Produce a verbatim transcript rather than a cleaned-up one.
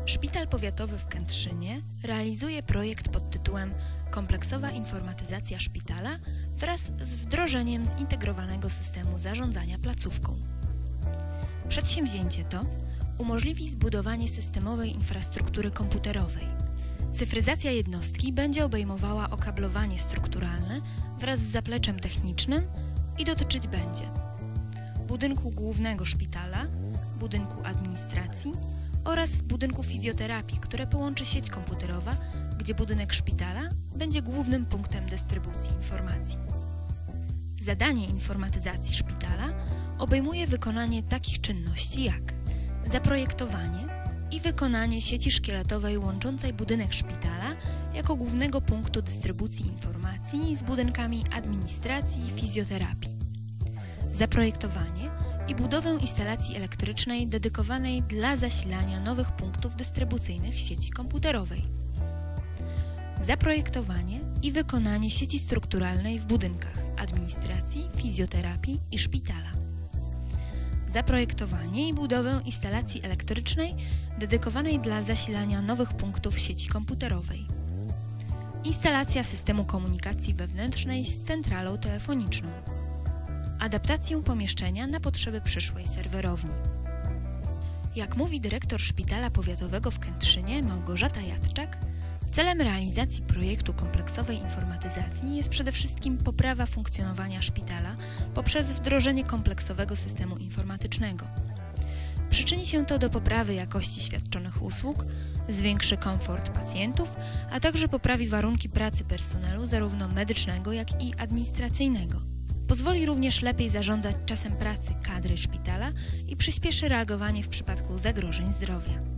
Szpital Powiatowy w Kętrzynie realizuje projekt pod tytułem Kompleksowa informatyzacja szpitala wraz z wdrożeniem zintegrowanego systemu zarządzania placówką. Przedsięwzięcie to umożliwi zbudowanie systemowej infrastruktury komputerowej. Cyfryzacja jednostki będzie obejmowała okablowanie strukturalne wraz z zapleczem technicznym i dotyczyć będzie budynku głównego szpitala, budynku administracji oraz budynku fizjoterapii, które połączy sieć komputerowa, gdzie budynek szpitala będzie głównym punktem dystrybucji informacji. Zadanie informatyzacji szpitala obejmuje wykonanie takich czynności jak zaprojektowanie i wykonanie sieci szkieletowej łączącej budynek szpitala jako głównego punktu dystrybucji informacji z budynkami administracji i fizjoterapii, zaprojektowanie i budowę instalacji elektrycznej dedykowanej dla zasilania nowych punktów dystrybucyjnych sieci komputerowej, zaprojektowanie i wykonanie sieci strukturalnej w budynkach administracji, fizjoterapii i szpitala, zaprojektowanie i budowę instalacji elektrycznej dedykowanej dla zasilania nowych punktów sieci komputerowej, instalacja systemu komunikacji wewnętrznej z centralą telefoniczną, adaptację pomieszczenia na potrzeby przyszłej serwerowni. Jak mówi dyrektor Szpitala Powiatowego w Kętrzynie Małgorzata Jadczak, celem realizacji projektu kompleksowej informatyzacji jest przede wszystkim poprawa funkcjonowania szpitala poprzez wdrożenie kompleksowego systemu informatycznego. Przyczyni się to do poprawy jakości świadczonych usług, zwiększy komfort pacjentów, a także poprawi warunki pracy personelu zarówno medycznego, jak i administracyjnego. Pozwoli również lepiej zarządzać czasem pracy kadry szpitala i przyspieszy reagowanie w przypadku zagrożeń zdrowia.